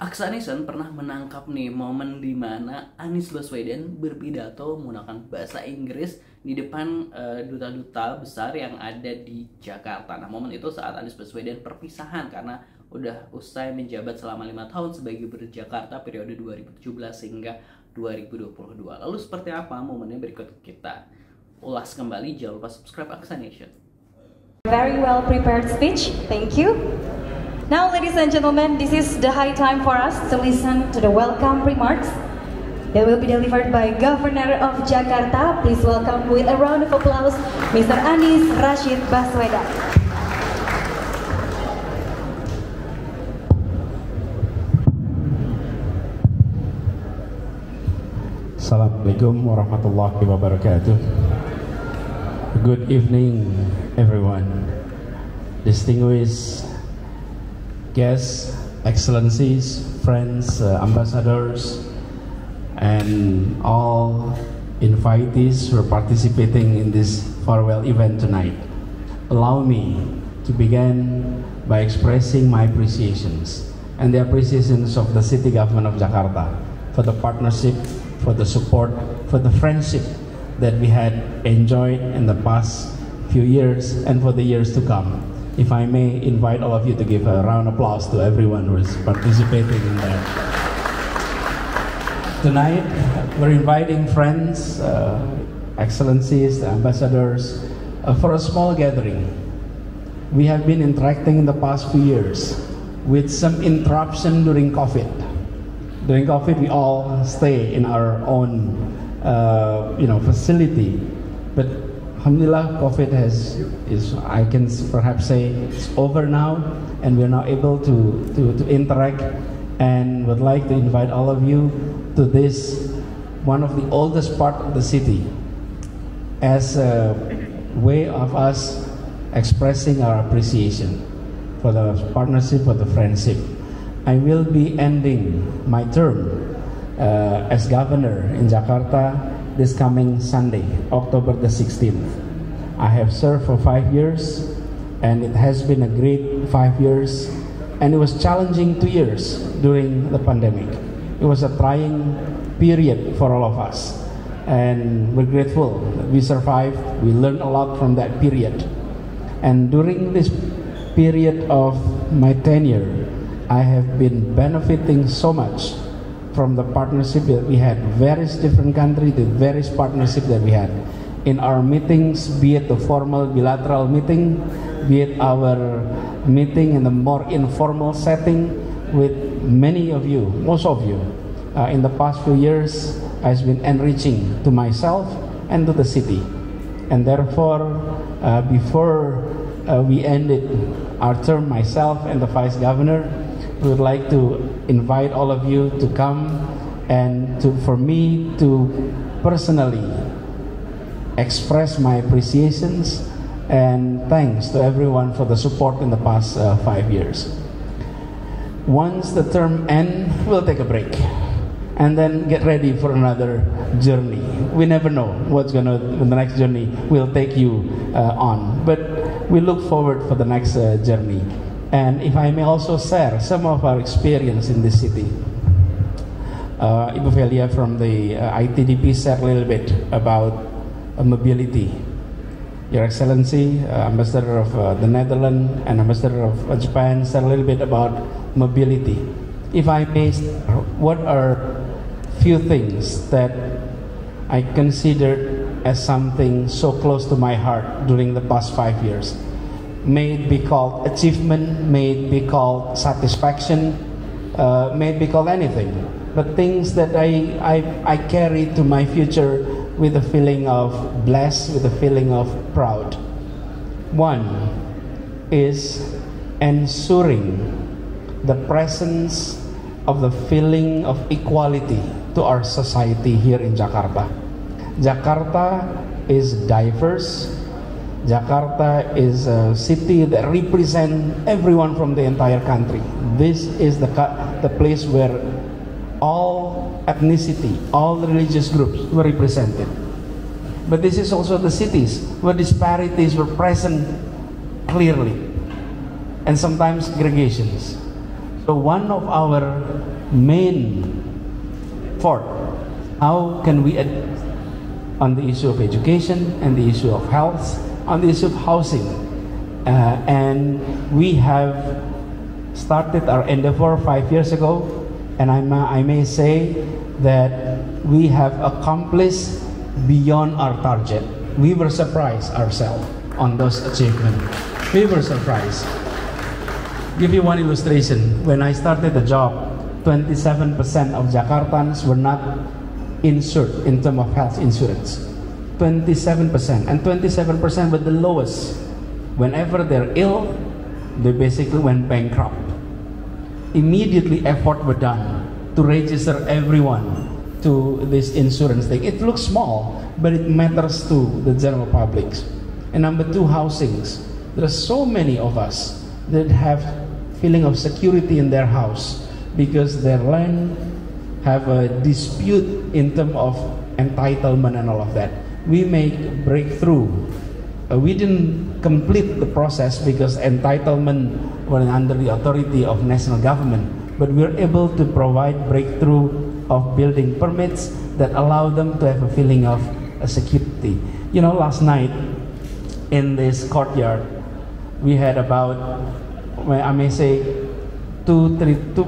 Aksa Nation pernah menangkap nih momen di mana Anies Baswedan berpidato menggunakan bahasa Inggris di depan duta-duta besar yang ada di Jakarta. Nah, momen itu saat Anies Baswedan perpisahan karena udah usai menjabat selama 5 tahun sebagai Gubernur Jakarta periode 2017 hingga 2022. Lalu seperti apa momennya, berikut kita ulas kembali. Jangan lupa subscribe Aksa Nation. Very well prepared speech. Thank you. Now, ladies and gentlemen, this is the high time for us to listen to the welcome remarks that will be delivered by Governor of Jakarta. Please welcome with a round of applause, Mr. Anies Rashid Baswedan. Assalamualaikum warahmatullahi wabarakatuh. Good evening, everyone. Distinguished guests, excellencies, friends, ambassadors, and all invitees who are participating in this farewell event tonight. Allow me to begin by expressing my appreciations and the appreciations of the City Government of Jakarta for the partnership, for the support, for the friendship that we had enjoyed in the past few years and for the years to come. If I may invite all of you to give a round of applause to everyone who is participating in that. Tonight, we're inviting friends, excellencies, ambassadors, for a small gathering. We have been interacting in the past few years with some interruption during COVID. During COVID, we all stay in our own, facility, but alhamdulillah, COVID I can perhaps say it's over now, and we're now able to interact, and would like to invite all of you to this, one of the oldest part of the city, as a way of us expressing our appreciation for the partnership, for the friendship. I will be ending my term as governor in Jakarta this coming Sunday, October the 16th. I have served for 5 years, and it has been a great 5 years, and it was challenging 2 years during the pandemic. It was a trying period for all of us, and we're grateful that we survived. We learned a lot from that period, and during this period of my tenure, I have been benefiting so much from the partnership that we had, various different countries, the various partnership that we had in our meetings, be it the formal bilateral meeting, be it our meeting in the more informal setting with many of you, most of you, in the past few years has been enriching to myself and to the city. And therefore, before we ended our term, myself and the Vice Governor, we would like to invite all of you to come and for me to personally express my appreciations and thanks to everyone for the support in the past 5 years. Once the term ends, we'll take a break and then get ready for another journey. We never know when the next journey will take you on, but we look forward for the next journey. And if I may also share some of our experience in this city. Ibu Velia from the ITDP shared a little bit about mobility. Your Excellency, Ambassador of the Netherlands and Ambassador of Japan shared a little bit about mobility. If I may, what are few things that I considered as something so close to my heart during the past 5 years? May it be called achievement, may it be called satisfaction, may it be called anything, but things that I carry to my future with a feeling of blessed, with a feeling of proud. One is ensuring the presence of the feeling of equality to our society here in Jakarta. Jakarta is diverse. Jakarta is a city that represents everyone from the entire country. This is the place where all ethnicity, all religious groups were represented. But this is also the cities where disparities were present clearly, and sometimes segregations. So one of our main effort, how can we on the issue of education and the issue of health, on the issue of housing, and we have started our endeavor 5 years ago, and I may say that we have accomplished beyond our target. We were surprised ourselves on those achievements. We were surprised. Give you one illustration. When I started the job, 27% of Jakartans were not insured in terms of health insurance. 27%, and 27% were the lowest. Whenever they're ill, they basically went bankrupt. Immediately effort were done to register everyone to this insurance thing. It looks small, but it matters to the general public. And number two, housings. There are so many of us that have feeling of security in their house because their land have a dispute in terms of entitlement and all of that. We make breakthrough. We didn't complete the process because entitlement was under the authority of national government, but we were able to provide breakthrough of building permits that allow them to have a feeling of security. You know, last night in this courtyard, we had about, I may say, 2,000,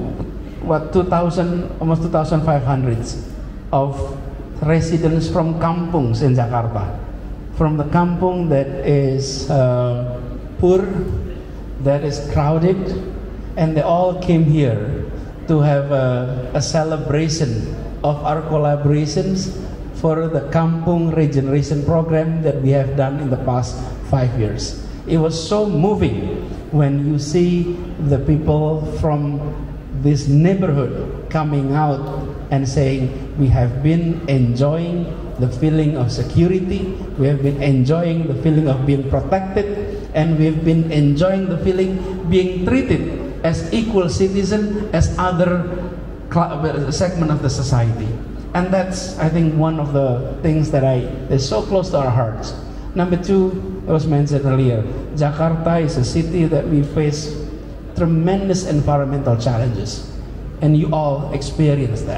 almost 2,500 of residents from kampungs in Jakarta. From the kampung that is poor, that is crowded, and they all came here to have a celebration of our collaborations for the Kampung Regeneration Program that we have done in the past 5 years. It was so moving when you see the people from this neighborhood coming out and saying, we have been enjoying the feeling of security, we have been enjoying the feeling of being protected, and we've been enjoying the feeling being treated as equal citizen as other segment of the society. And that's, I think, one of the things that is so close to our hearts. Number two, it was mentioned earlier, Jakarta is a city that we face tremendous environmental challenges, and you all experience that.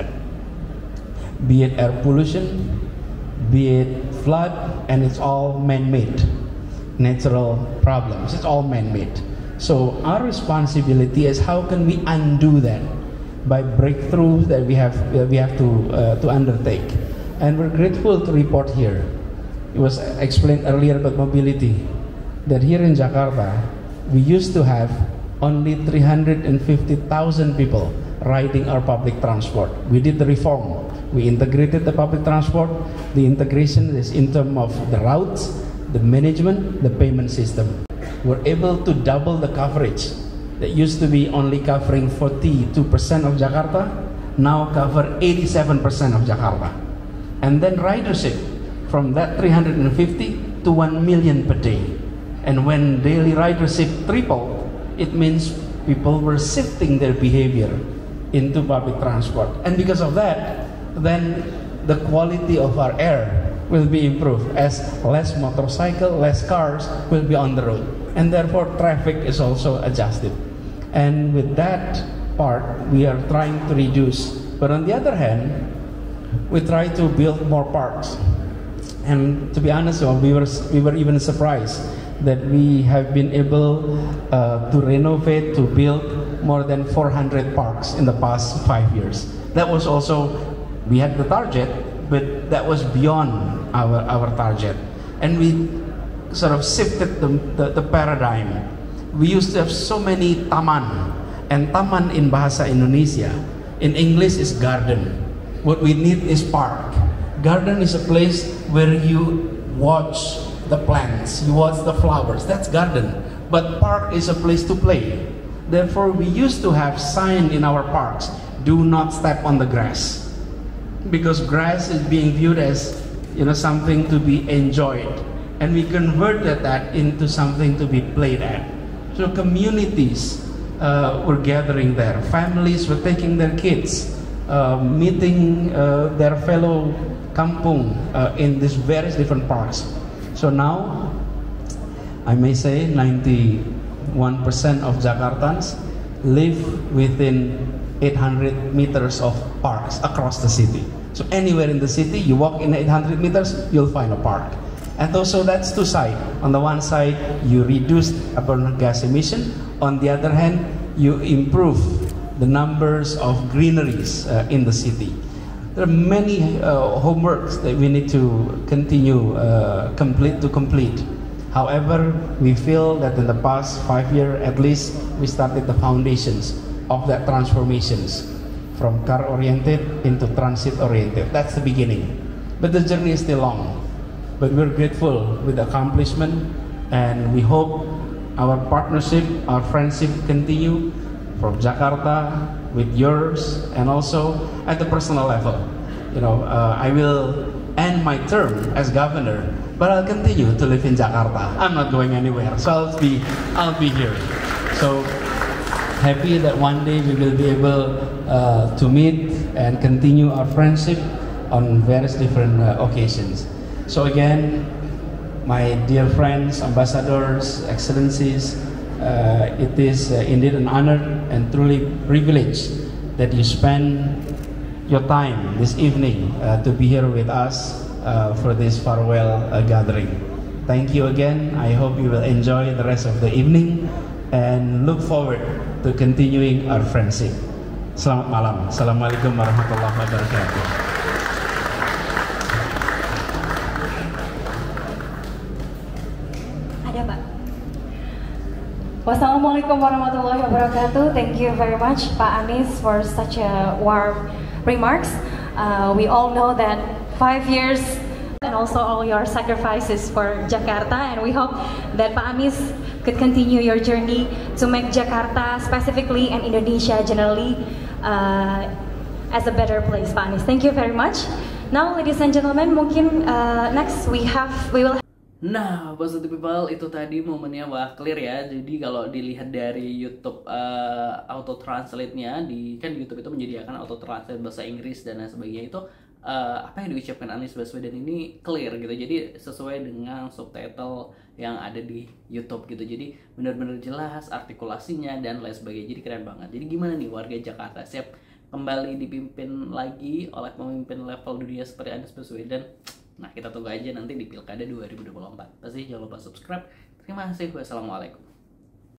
Be it air pollution, be it flood, and it's all man-made, natural problems. It's all man-made. So our responsibility is how can we undo that by breakthroughs that we have to undertake. And we're grateful to report here. It was explained earlier about mobility, that here in Jakarta, we used to have only 350,000 people riding our public transport. We did the reform. We integrated the public transport. The integration is in terms of the routes, the management, the payment system. We're able to double the coverage. That used to be only covering 42% of Jakarta, now cover 87% of Jakarta. And then ridership, from that 350 to 1 million per day. And when daily ridership tripled, it means people were shifting their behavior into public transport. And because of that, then the quality of our air will be improved as less motorcycle, less cars will be on the road. And therefore traffic is also adjusted. And with that part, we are trying to reduce. But on the other hand, we try to build more parks. And to be honest, we were even surprised that we have been able to renovate, to build more than 400 parks in the past 5 years. That was also, we had the target, but that was beyond our target. And we sort of shifted the paradigm. We used to have so many taman, and taman in Bahasa Indonesia, in English is garden. What we need is park. Garden is a place where you watch the plants, you watch the flowers, that's garden. But park is a place to play. Therefore, we used to have sign in our parks, do not step on the grass. Because grass is being viewed as, something to be enjoyed. And we converted that into something to be played at. So communities were gathering there. Families were taking their kids, meeting their fellow kampung in these various different parks. So now, I may say 91% of Jakartans live within 800 meters of parks across the city. So anywhere in the city, you walk in 800 meters, you'll find a park. And also that's two sides. On the one side, you reduce carbon gas emission. On the other hand, you improve the numbers of greeneries in the city. There are many homeworks that we need to continue complete. However, we feel that in the past 5 years at least, we started the foundations of that transformations from car-oriented into transit-oriented. That's the beginning. But the journey is still long. But we're grateful with the accomplishment, and we hope our partnership, our friendship continue from Jakarta with yours, and also at the personal level. You know, I will end my term as governor, but I'll continue to live in Jakarta. I'm not going anywhere, so I'll be here. So happy that one day we will be able to meet and continue our friendship on various different occasions. So again, my dear friends, ambassadors, excellencies, it is indeed an honor and truly privilege that you spend your time this evening to be here with us for this farewell gathering. Thank you again. I hope you will enjoy the rest of the evening and look forward to continuing our friendship. Selamat malam. Assalamualaikum warahmatullahi wabarakatuh. Ada, Pak. Wassalamualaikum warahmatullahi wabarakatuh. Thank you very much, Pak Anies, for such a warm remarks. We all know that 5 years and also all your sacrifices for Jakarta, and we hope that Pak Anies could continue your journey to make Jakarta specifically and Indonesia generally as a better place, Pak Anies. Thank you very much. Now, ladies and gentlemen, mungkin next we will. Nah, positive people, itu tadi momennya wah clear ya. Jadi kalau dilihat dari YouTube auto translate-nya, kan YouTube itu menyediakan auto translate bahasa Inggris dan lain sebagainya, itu apa yang diucapkan Anies Baswedan ini clear gitu. Jadi sesuai dengan subtitle yang ada di YouTube gitu. Jadi benar-benar jelas artikulasinya dan lain sebagainya. Jadi keren banget. Jadi gimana nih warga Jakarta, siap kembali dipimpin lagi oleh pemimpin level dunia seperti Anies Baswedan? Nah, kita tunggu aja nanti di Pilkada 2024. Pasti jangan lupa subscribe. Terima kasih. Wassalamualaikum.